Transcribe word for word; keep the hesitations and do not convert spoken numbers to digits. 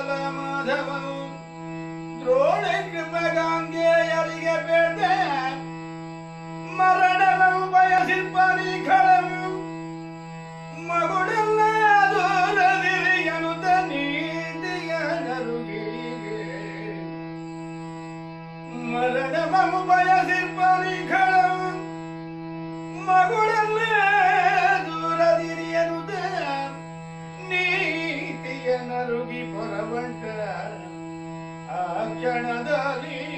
ಬಲ ಮಾಧವನು ದ್ರೋಣ ಕೃಪಗಾಂಗೆಯರಿಗೆ ಬೇಡ ಮರಣವು ಬಯಸಿರ್ಪನಿ ಖಳವು ಮಗುಡೆಲ್ಲ ದೂರದಿರಿಯನುತ ನೀತಿಯ ನರುಗಿಗೆ ಮರಣವು ಬಯಸಿರ್ಪನಿ ಖಳವು ಮಗುಡೆಲ್ಲ ದೂರದಿರಿಯನುತ ನೀತಿಯ ನರುಗಿ ಪರವಂಟ ಆ ಕ್ಷಣದಲ್ಲಿ